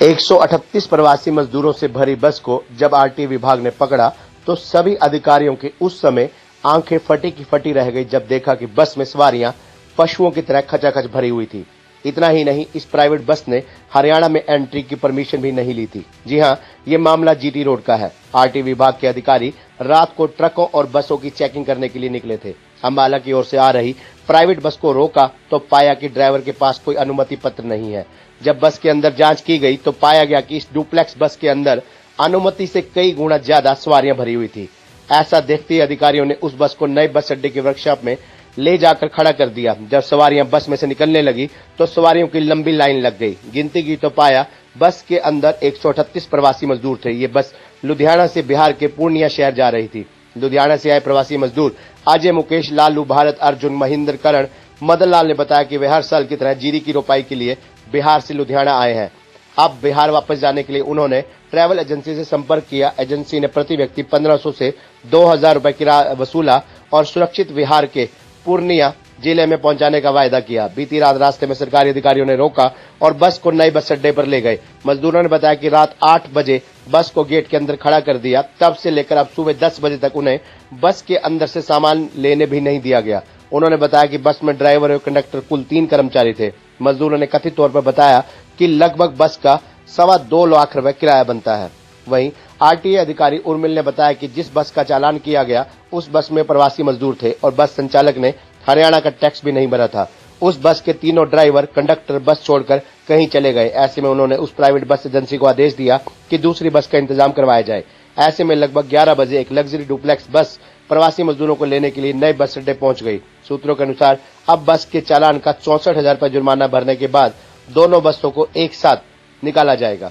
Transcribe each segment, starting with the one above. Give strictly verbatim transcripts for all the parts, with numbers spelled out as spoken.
एक सौ अड़तीस प्रवासी मजदूरों से भरी बस को जब आरटीए विभाग ने पकड़ा तो सभी अधिकारियों की उस समय आंखें फटी की फटी रह गई जब देखा कि बस में सवारियां पशुओं की तरह खचाखच भरी हुई थी। इतना ही नहीं, इस प्राइवेट बस ने हरियाणा में एंट्री की परमिशन भी नहीं ली थी। जी हां, ये मामला जीटी रोड का है। आरटीए विभाग के अधिकारी रात को ट्रकों और बसों की चेकिंग करने के लिए निकले थे। अंबाला की ओर से आ रही प्राइवेट बस को रोका तो पाया कि ड्राइवर के पास कोई अनुमति पत्र नहीं है। जब बस के अंदर जांच की गई तो पाया गया कि इस डुप्लेक्स बस के अंदर अनुमति से कई गुना ज्यादा सवारियां भरी हुई थी। ऐसा देखते ही अधिकारियों ने उस बस को नए बस अड्डे के वर्कशॉप में ले जाकर खड़ा कर दिया। जब सवारियां बस में से निकलने लगी तो सवारियों की लंबी लाइन लग गई। गिनती की तो पाया बस के अंदर एक सौ अड़तीस प्रवासी मजदूर थे। ये बस लुधियाना से बिहार के पूर्णिया शहर जा रही थी। लुधियाना से आए प्रवासी मजदूर अजय, मुकेश, लालू, भारत, अर्जुन, महेंद्र, करण, मदन लाल ने बताया कि वे हर साल की तरह जीरी की रोपाई के लिए बिहार से लुधियाना आए हैं। अब बिहार वापस जाने के लिए उन्होंने ट्रैवल एजेंसी से संपर्क किया। एजेंसी ने प्रति व्यक्ति पंद्रह सौ से दो हजार रुपए किराया वसूला और सुरक्षित बिहार के पूर्णिया जिले में पहुंचाने का वायदा किया। बीती रात रास्ते में सरकारी अधिकारियों ने रोका और बस को नए बस अड्डे पर ले गए। मजदूरों ने बताया कि रात आठ बजे बस को गेट के अंदर खड़ा कर दिया। तब से लेकर अब सुबह दस बजे तक उन्हें बस के अंदर से सामान लेने भी नहीं दिया गया। उन्होंने बताया कि बस में ड्राइवर और कंडक्टर कुल तीन कर्मचारी थे। मजदूरों ने कथित तौर पर बताया कि लगभग बस का सवा दो लाख रुपए किराया बनता है। वहीं आरटीए अधिकारी उर्मिल ने बताया कि जिस बस का चालान किया गया उस बस में प्रवासी मजदूर थे और बस संचालक ने हरियाणा का टैक्स भी नहीं भरा था। उस बस के तीनों ड्राइवर, कंडक्टर बस छोड़कर कहीं चले गए। ऐसे में उन्होंने उस प्राइवेट बस एजेंसी को आदेश दिया कि दूसरी बस का इंतजाम करवाया जाए। ऐसे में लगभग ग्यारह बजे एक लग्जरी डुप्लेक्स बस प्रवासी मजदूरों को लेने के लिए नए बस अड्डे पहुंच गई। सूत्रों के अनुसार अब बस के चालान का चौसठ हजार रुपए जुर्माना भरने के बाद दोनों बसों को एक साथ निकाला जाएगा।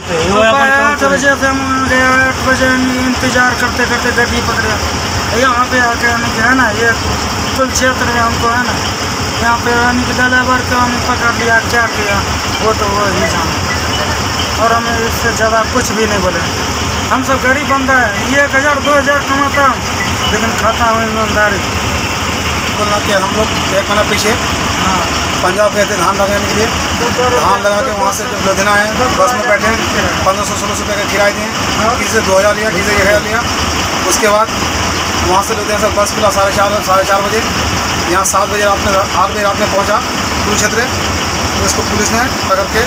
आठ बजे से हम आठ बजे इंतजार करते करते गड्डी पकड़े। यहाँ पे आके हमें है ना, ये कुल क्षेत्र में हमको है ना, यहाँ पे ड्राइवर को हमने पकड़ लिया। क्या किया वो तो वो ही जाना, और हमें इससे ज़्यादा कुछ भी नहीं बोले। हम सब गरीब बंदा है, ये एक हज़ार दो हज़ार कमाता हूँ लेकिन खाता हूँ ईमानदारी। बोलना कि हम लोग एक महीना पीछे हाँ पंजाब गए थे धान लगाने के लिए। धान लगा के वहाँ से जब लुधियाना आए बस में बैठे, पंद्रह सौ सोलह सौ रुपये का किराया दिए। किसी से दो हज़ार लिया, किसी से एक हज़ार लिया। उसके बाद वहाँ से लुधियाना से बस मिला साढ़े चार साढ़े चार बजे। यहाँ सात बजे रात में आठ बजे रात में पहुँचा कुरुक्षेत्र। तो इसको पुलिस ने पकड़ के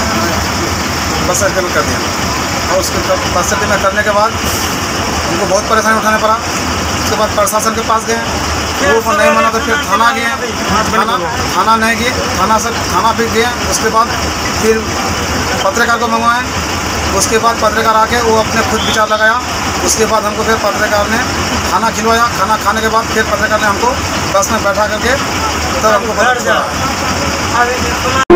बस अड्डे में कर दिया। और उसके बस अड्डे में करने के बाद उनको बहुत परेशानी उठाना पड़ा। उसके बाद प्रशासन के पास गए, वो नहीं माना तो फिर थाना गए। थाना थाना नहीं गए, थाना से थाना भी गए। उसके बाद फिर पत्रकार को मंगवाए। उसके बाद पत्रकार आके वो अपने खुद विचार लगाया। उसके बाद हमको फिर पत्रकार ने खाना खिलवाया। खाना खाने के बाद फिर पत्रकार ने हमको बस में बैठा करके तब हमको